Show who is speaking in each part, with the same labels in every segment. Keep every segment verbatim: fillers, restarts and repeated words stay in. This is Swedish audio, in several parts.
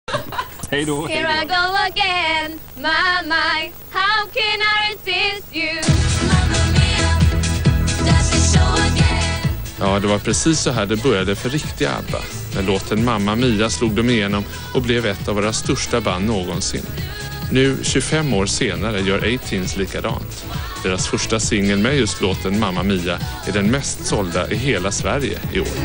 Speaker 1: Hej då.
Speaker 2: Here I go again, my, my, how can I resist you? Mamma mia, does it show again?
Speaker 3: Ja, det var precis så här det började för riktiga ABBA. När låten Mamma Mia slog de igenom och blev ett av våra största band någonsin. Nu, tjugofem år senare, gör A-Teens likadant. Deras första singel med just låten Mamma Mia är den mest sålda i hela Sverige i år.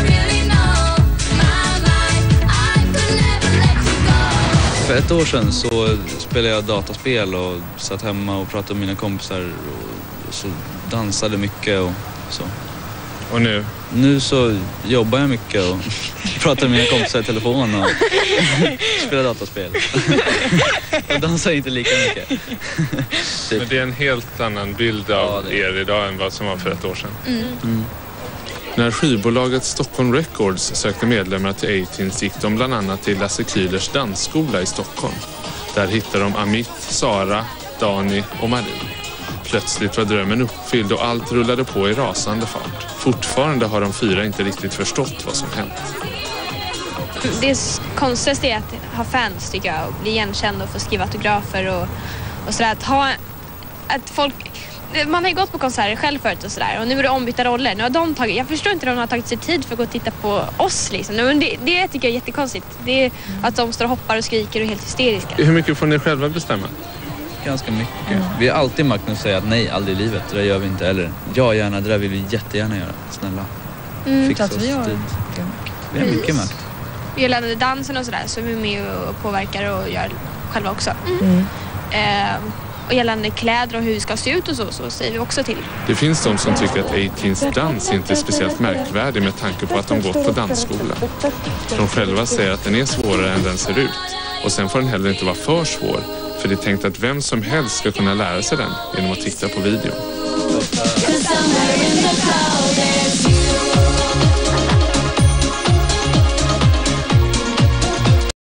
Speaker 4: För ett år sedan så spelade jag dataspel och satt hemma och pratade med mina kompisar och så dansade mycket och så.
Speaker 3: Och nu?
Speaker 4: Nu så jobbar jag mycket och pratar med mina kompisar i telefon och spelar dataspel. Jag dansar inte lika mycket.
Speaker 3: Typ. Men det är en helt annan bild av
Speaker 4: ja,
Speaker 3: er idag än vad som var för ett år sedan.
Speaker 2: Mm.
Speaker 4: Mm.
Speaker 3: När skivbolaget Stockholm Records sökte medlemmar till A-Teens gick de bland annat till Lasse Kühlers dansskola i Stockholm. Där hittade de Amit, Sara, Dani och Marie. Plötsligt var drömmen uppfylld och allt rullade på i rasande fart. Fortfarande har de fyra inte riktigt förstått vad som hänt.
Speaker 5: Det konstigaste är att ha fans, tycker jag, och bli igenkänd och få skriva autografer och, och sådär. Att ha, att folk, man har ju gått på konserter själv förut och sådär, och nu är det ombytta roller. Nu har de tagit, jag förstår inte om de har tagit sig tid för att gå och titta på oss liksom. Men det, det tycker jag är jättekonstigt. Det är att de står och hoppar och skriker och är helt hysteriska.
Speaker 3: Hur mycket får ni själva bestämma?
Speaker 4: Ganska mycket. Mm. Vi har alltid makten att säga att nej, aldrig i livet. Det gör vi inte. Eller ja, gärna. Det där vill vi jättegärna göra. Snälla.
Speaker 5: Mm.
Speaker 4: Fixa oss
Speaker 6: vi har,
Speaker 4: tid. Vi har mycket makt.
Speaker 5: Vi gällande dansen och sådär så är vi med och påverkar och gör själva också.
Speaker 6: Mm. Mm.
Speaker 5: Eh, och gällande kläder och hur vi ska se ut och så, så säger vi också till.
Speaker 3: Det finns de som tycker att A-Teens dans inte är speciellt märkvärdig med tanke på att de gått på dansskola. De själva säger att den är svårare än den ser ut. Och sen får den heller inte vara för svår. För det är tänkt att vem som helst ska kunna lära sig den genom att titta på videon.